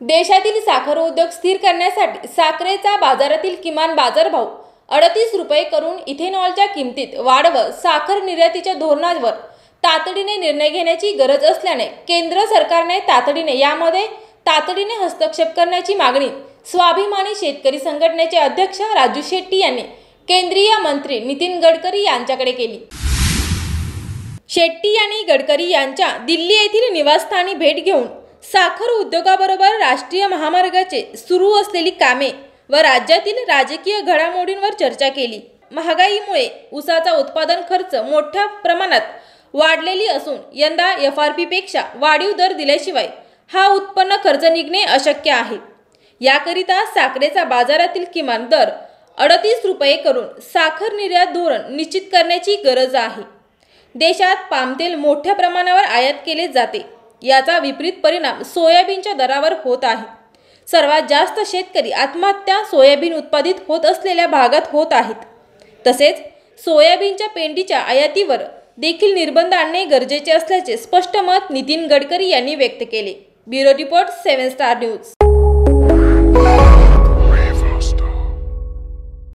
देशातील साखर उद्योग स्थिर करण्यासाठी साखरेचा बाजारातील किमान बाजारभाव 38 रुपये करून इथेनॉलच्या किमतीत वाढ व साखर निर्यातीच्या धोरणावर तातडीने निर्णय घेण्याची गरज असल्याने केंद्र सरकारने तातडीने हस्तक्षेप करण्याची मागणी स्वाभिमानी शेतकरी संघटनेचे अध्यक्ष राजू शेट्टी यांनी केंद्रीय मंत्री नितीन गडकरी यांच्याकडे केली। शेट्टी यांनी गडकरी यांच्या दिल्ली येथील निवासस्थानी भेट घेऊन साखर उद्योगाबरोबर राष्ट्रीय महामार्गाचे सुरू असलेली कामे व राज्यातील राजकीय घडामोडींवर चर्चा केली। महागाईमुळे ऊसाचा उत्पादन खर्च मोठ्या प्रमाणात वाढलेली असून यंदा FRP पेक्षा वाढीव दर दिल्याशिवाय हा उत्पन्न खर्च निघणे अशक्य आहे। याकरिता साखरेचा बाजारातील किमान दर 38 रुपये करून साखर निर्यात धोरण निश्चित करण्याची गरज आहे। देशात पामतेल मोठ्या प्रमाणावर आयात केले जाते, याचा विपरीत परिणाम सोयाबीनच्या दरावर होत आहे। सर्वात जास्त शेतकरी आत्महत्या सोयाबीन उत्पादित होत असलेल्या भागात होत आहेत। तसेच सोयाबीनच्या पेंडीच्या आयातीवर देखील निर्बंध आणणे गरजेचे असल्याचे स्पष्ट मत नितीन गडकरी यांनी व्यक्त केले। Bureau report 7 star news.